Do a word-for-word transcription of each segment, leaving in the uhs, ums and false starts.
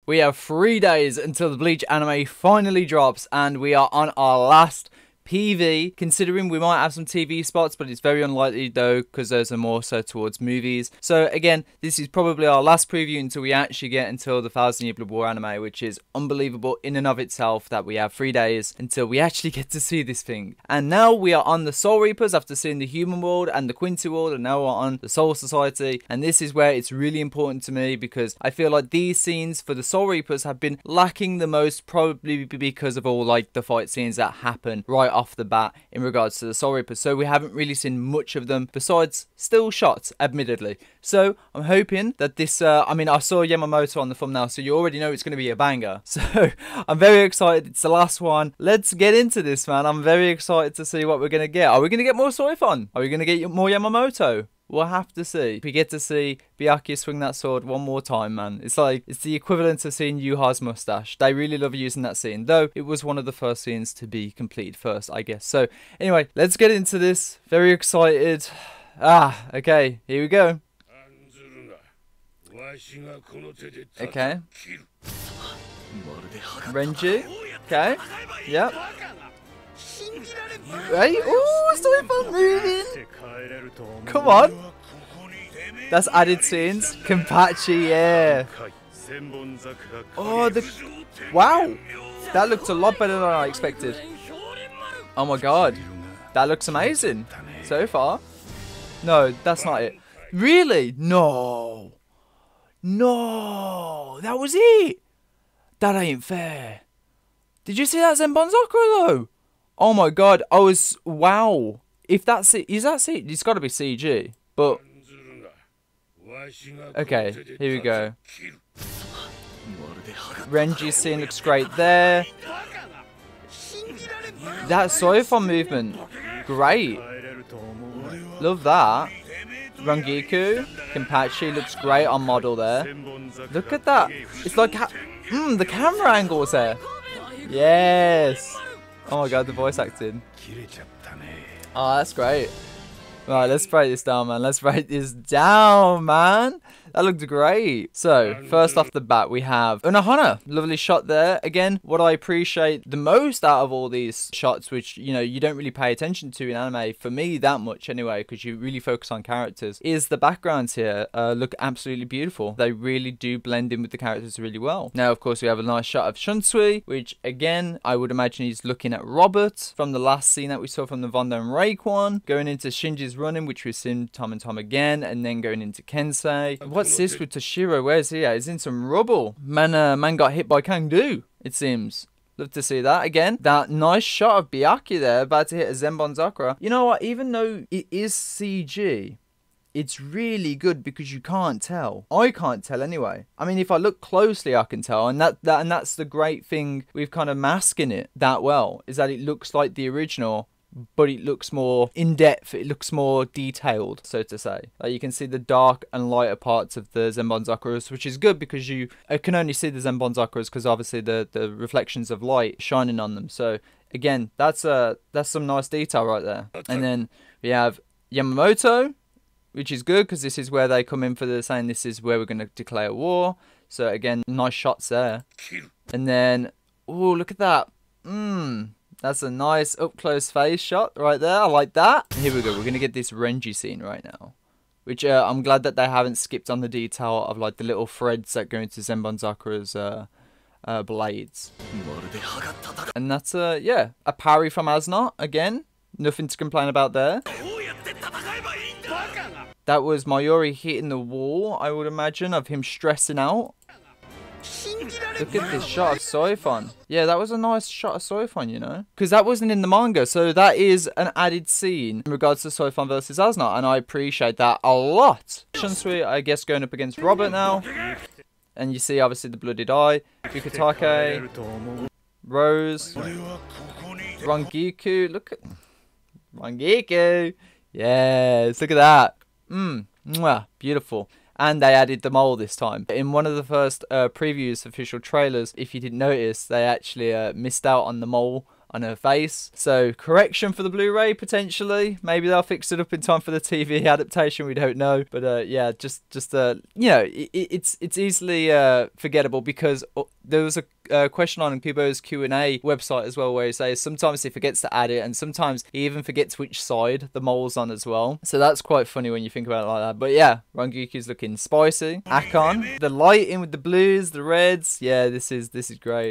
We have three days until the Bleach anime finally drops, and we are on our last P V, considering we might have some T V spots, but it's very unlikely though, because those are more so towards movies. So again, this is probably our last preview until we actually get until the Thousand Year Blood War anime, which is unbelievable in and of itself that we have three days until we actually get to see this thing. And now we are on the Soul Reapers after seeing the Human World and the Quincy World, and now we're on the Soul Society. And this is where it's really important to me, because I feel like these scenes for the Soul Reapers have been lacking the most, probably because of all like the fight scenes that happen right off the bat in regards to the Soul Reapers. So we haven't really seen much of them besides still shots, admittedly. So I'm hoping that this uh, I mean, I saw Yamamoto on the thumbnail, so you already know it's going to be a banger. So I'm very excited. It's the last one. Let's get into this, man. I'm very excited to see what we're going to get. Are we going to get more Soifon? Are we going to get more Yamamoto? We'll have to see. If we get to see Byakuya swing that sword one more time, man. It's like, it's the equivalent of seeing Yuha's mustache. They really love using that scene, though it was one of the first scenes to be completed first, I guess. So, anyway, let's get into this. Very excited. Ah, okay, here we go. Okay. Renji. Okay. Yep. Right? Ooh, Soifon moving! Come on! That's added scenes. Kenpachi, yeah. Oh, the... Wow! That looked a lot better than I expected. Oh my god. That looks amazing. So far. No, that's not it. Really? No. No. That was it. That ain't fair. Did you see that Zenbon Sakura though? Oh my god, I was, wow. If that's it, is that it? It's got to be C G, but, okay, here we go. Renji's scene looks great there. That Soifon movement, great. Love that. Rangiku, Kenpachi looks great on model there. Look at that. It's like, hmm, the camera angles there. Yes. Oh my god, the voice acting. Oh, that's great. Right, let's break this down, man. Let's break this down, man. That looked great. So, first off the bat, we have Unohana. Lovely shot there. Again, what I appreciate the most out of all these shots, which, you know, you don't really pay attention to in anime, for me, that much anyway, because you really focus on characters, is the backgrounds here uh, look absolutely beautiful. They really do blend in with the characters really well. Now, of course, we have a nice shot of Shunsui, which, again, I would imagine he's looking at Robert from the last scene that we saw from the Vonda and Raekwon, going into Shinji's running, which we've seen time and time again, and then going into Kensei. What's this with Toshiro? Where's he at? He's in some rubble. Man, uh, man got hit by Kangdu, it seems. Love to see that. Again, that nice shot of Byakuya there, about to hit a Zenbon Sakura. You know what? Even though it is C G, it's really good because you can't tell. I can't tell anyway. I mean, if I look closely, I can tell. And that, that and that's the great thing with kind of masking it that well, is that it looks like the original, but it looks more in-depth, it looks more detailed, so to say. Like, you can see the dark and lighter parts of the Zenbon Sakuras, which is good because you I can only see the Zenbon Sakuras because obviously the, the reflections of light shining on them. So, again, that's uh, that's some nice detail right there. And then we have Yamamoto, which is good because this is where they come in for the saying this is where we're going to declare war. So, again, nice shots there. And then, oh, look at that. Mmm. That's a nice up-close face shot right there. I like that. Here we go. We're going to get this Renji scene right now. Which uh, I'm glad that they haven't skipped on the detail of like the little threads that go into Zenbon Sakura's uh, uh, blades. And that's, uh, yeah, a parry from Asnot. Again, nothing to complain about there. That was Mayuri hitting the wall, I would imagine, of him stressing out. Look at this shot of Soifon. Yeah, that was a nice shot of Soifon, you know? Because that wasn't in the manga, so that is an added scene in regards to Soifon versus Asnot, and I appreciate that a lot. Shunsui, I guess, going up against Robert now. And you see, obviously, the blooded eye. Fukutake. Rose. Rangiku. Look at... Rangiku. Yes, look at that. Mmm. Mwah. Beautiful. And they added the mole this time. In one of the first uh, previews, official trailers, if you didn't notice, they actually uh, missed out on the mole on her face. So correction for the Blu-ray potentially. Maybe they'll fix it up in time for the T V adaptation. We don't know. But uh, yeah, just just uh, you know, it, it's it's easily uh, forgettable because there was a uh, question on Kubo's Q and A website as well where he says sometimes he forgets to add it and sometimes he even forgets which side the mole's on as well. So that's quite funny when you think about it like that. But yeah, Rangiku's looking spicy. Akon, the lighting with the blues, the reds. Yeah, this is this is great.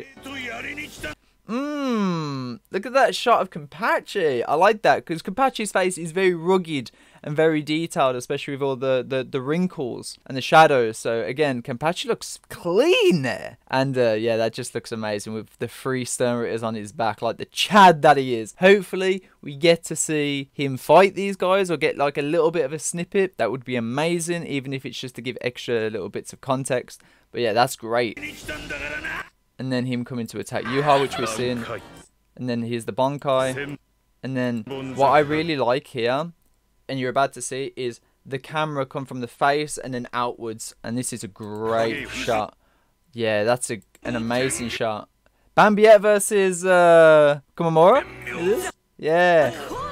Mmm, look at that shot of Kenpachi. I like that because Kenpachi's face is very rugged and very detailed, especially with all the, the, the wrinkles and the shadows. So again, Kenpachi looks clean there. And uh, yeah, that just looks amazing with the three Sternritters on his back, like the Chad that he is. Hopefully, we get to see him fight these guys or get like a little bit of a snippet. That would be amazing, even if it's just to give extra little bits of context. But yeah, that's great. And then him coming to attack Yuha, which we're seeing. And then here's the Bonkai. And then what I really like here, and you're about to see, is the camera come from the face and then outwards. And this is a great shot. Yeah, that's a, an amazing shot. Bambiette versus uh, Kumamura? Yeah.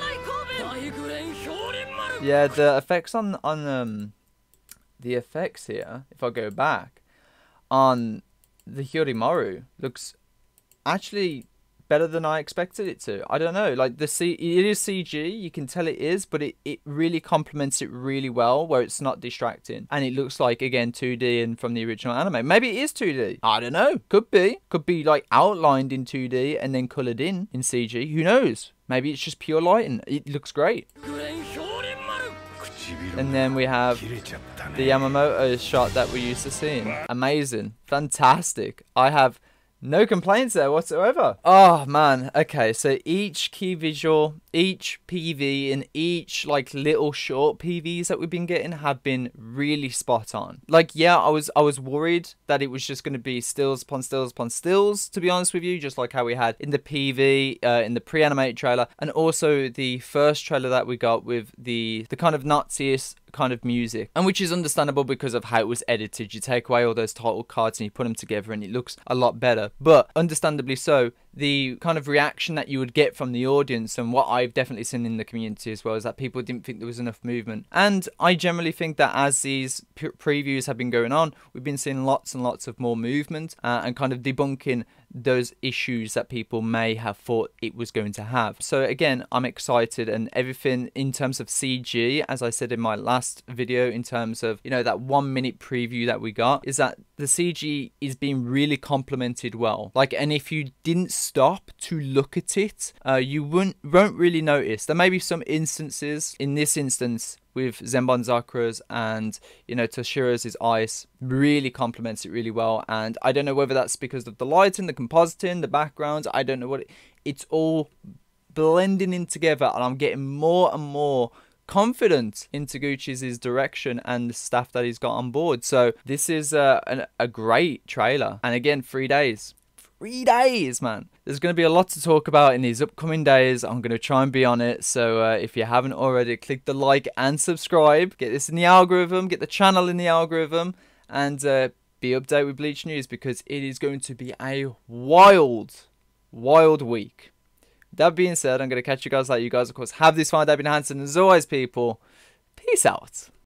Yeah, the effects on, on um, the effects here, if I go back, on the Hyorimaru looks actually better than I expected it to. I don't know, like the C, it is C G, you can tell it is, but it, it really complements it really well where it's not distracting. And it looks like, again, two D and from the original anime. Maybe it is two D. I don't know. Could be. Could be like outlined in two D and then coloured in in C G. Who knows? Maybe it's just pure lighting. It looks great. And then we have the Yamamoto shot that we're used to seeing. Amazing. Fantastic. I have no complaints there whatsoever. Oh, man. Okay, so each key visual, each P V, and each, like, little short P Vs that we've been getting have been really spot on. Like, yeah, I was I was worried that it was just going to be stills upon stills upon stills, to be honest with you, just like how we had in the P V, uh, in the pre-animated trailer, and also the first trailer that we got with the, the kind of Naziist kind of music, and which is understandable because of how it was edited. You take away all those title cards and you put them together and it looks a lot better, but understandably so, the kind of reaction that you would get from the audience, and what I've definitely seen in the community as well, is that people didn't think there was enough movement. And I generally think that as these previews have been going on, we've been seeing lots and lots of more movement uh, and kind of debunking those issues that people may have thought it was going to have. So again, I'm excited, and everything in terms of C G, as I said in my last video, in terms of, you know, that one minute preview that we got, is that the C G is being really complemented well. Like, and if you didn't stop to look at it, uh, you wouldn't won't really notice. There may be some instances, in this instance with Zenbon Sakura's and, you know, Toshira's ice really complements it really well. And I don't know whether that's because of the lighting, the compositing, the backgrounds. I don't know what it, it's all blending in together, and I'm getting more and more confident in Taguchi's direction and the staff that he's got on board. So this is uh, an, a great trailer. And again, three days. Three days, man. There's going to be a lot to talk about in these upcoming days. I'm going to try and be on it. So uh, if you haven't already, click the like and subscribe. Get this in the algorithm. Get the channel in the algorithm. And uh, be updated with Bleach News, because it is going to be a wild, wild week. That being said, I'm going to catch you guys later. You guys, of course, have this fine day. I've been Hanson. As always, people, peace out.